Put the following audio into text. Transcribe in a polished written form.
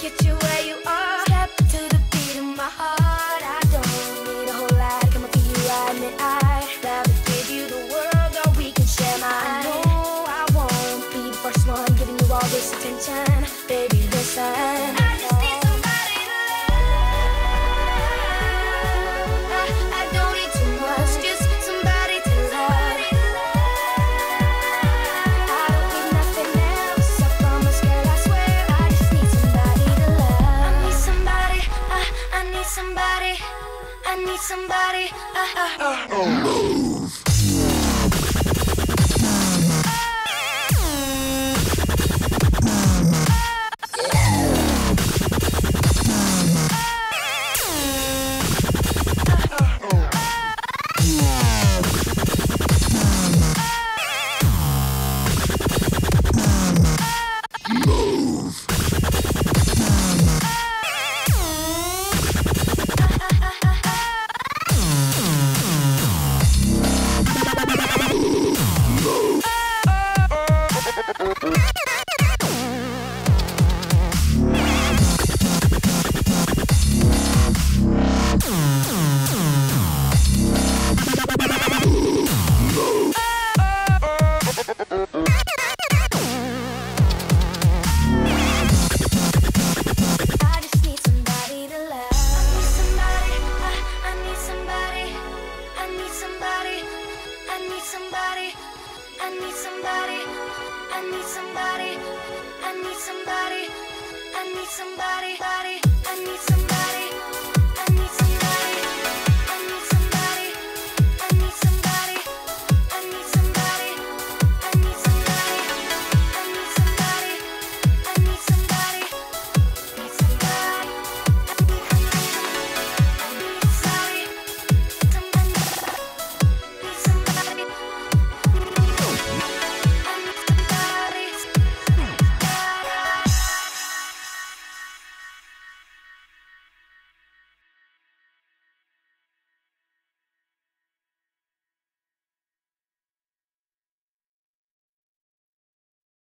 get you where you are. Step to the beat of my heart. I don't need a whole lot, come up for you, I admit I'd rather give you the world, or we can share mine. I know I won't be the first one giving you all this attention. Baby, listen, I just need somebody to love. I don't need too much, just somebody to love. I don't need nothing else, I promise, girl, I swear. I just need somebody to love. I need somebody, I need somebody, I need somebody. I need somebody, I need somebody, I need somebody.